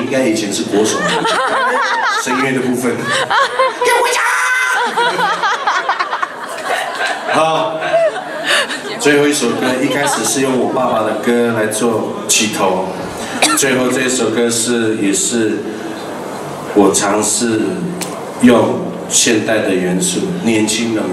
应该以前是国手，声乐的部分。给我回家！好，最后一首歌一开始是用我爸爸的歌来做起头，最后这首歌也是我尝试用现代的元素，年轻人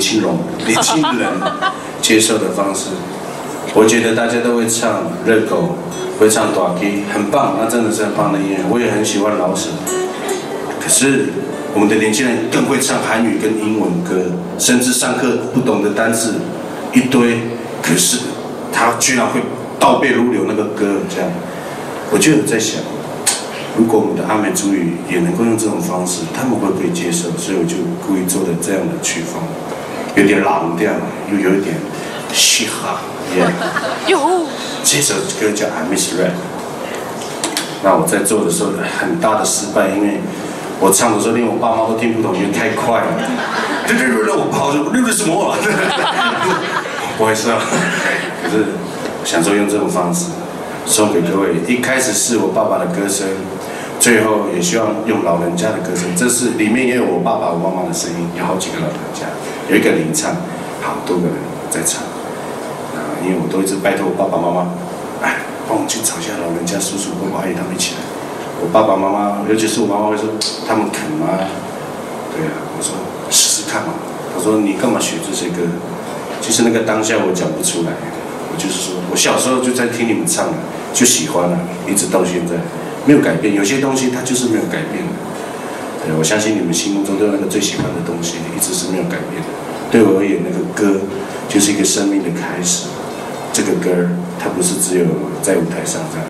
接受的方式。我觉得大家都会唱热狗，会唱大 K， 很棒，那真的是很棒的音乐。我也很喜欢老舍，可是我们的年轻人更会唱韩语跟英文歌，甚至上课不懂的单字一堆，可是他居然会倒背如流那个歌，这样，我就有在想，如果我们的阿美族语也能够用这种方式，他们会不会接受？所以我就故意做的这样的曲风，有点朗调，又有一点嘻哈。 哟， 这首歌叫《I Miss Rap》。那我在做的时候很大的失败，因为我唱的时候连我爸妈都听不懂，因为太快了。我跑着录的什么啊？不好意思啊，可是想说用这种方式送给各位。一开始是我爸爸的歌声，最后也希望用老人家的歌声。这是里面也有我爸爸、我妈妈的声音，有好几个老人家，有一个领唱，好多个人在唱。因为我都一直拜托我爸爸妈妈，哎，帮我去找一下老人家、叔叔、伯伯、阿姨他们一起来。我爸爸妈妈，尤其是我妈妈会说，他们肯吗？对啊，我说试试看嘛。他说你干嘛学这些歌？其实那个当下我讲不出来，我就是说我小时候就在听你们唱，就喜欢了，一直到现在没有改变。有些东西它就是没有改变的。对，我相信你们心目中都有那个最喜欢的东西，一直是没有改变的。对我而言，那个歌就是一个生命的开始。这个歌，它不是只有在舞台上这样。